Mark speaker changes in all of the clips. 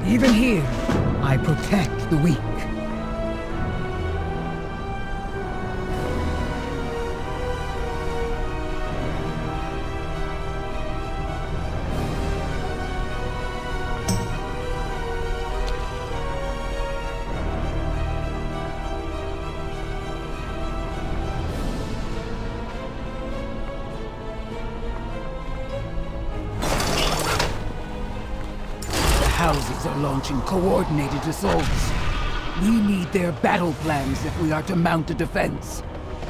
Speaker 1: Even here, I protect the weak. Houses are launching coordinated assaults. We need their battle plans if we are to mount a defense.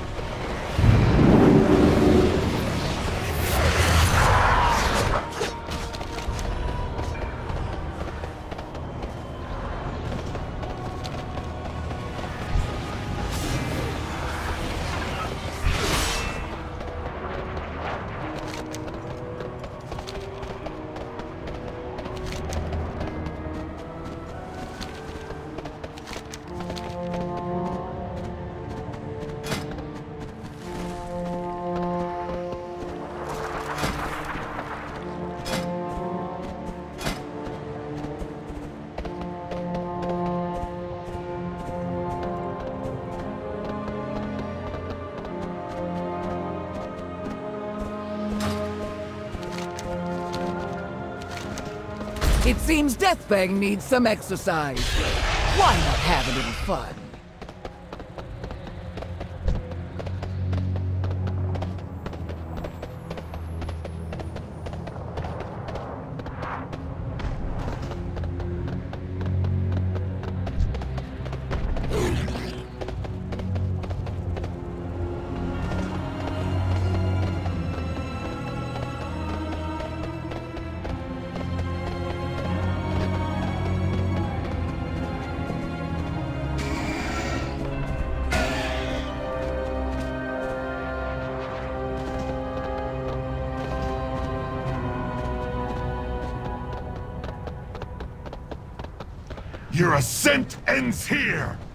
Speaker 1: It seems Deathfang needs some exercise. Why not have a little fun?
Speaker 2: Your ascent ends here!